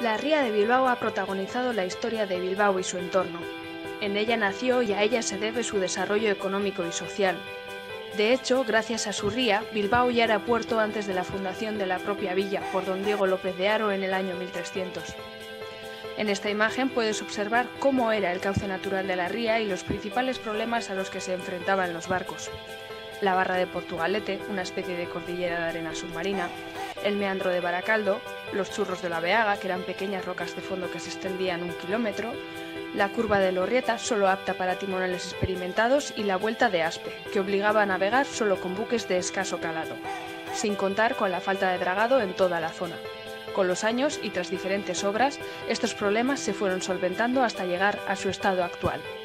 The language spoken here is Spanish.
La Ría de Bilbao ha protagonizado la historia de Bilbao y su entorno. En ella nació y a ella se debe su desarrollo económico y social. De hecho, gracias a su ría, Bilbao ya era puerto antes de la fundación de la propia villa por don Diego López de Haro en el año 1300. En esta imagen puedes observar cómo era el cauce natural de la ría y los principales problemas a los que se enfrentaban los barcos. La barra de Portugalete, una especie de cordillera de arena submarina, el meandro de Baracaldo, los churros de la Beaga, que eran pequeñas rocas de fondo que se extendían 1 kilómetro, la curva de Lorrieta, solo apta para timoneles experimentados, y la vuelta de Aspe, que obligaba a navegar solo con buques de escaso calado, sin contar con la falta de dragado en toda la zona. Con los años y tras diferentes obras, estos problemas se fueron solventando hasta llegar a su estado actual.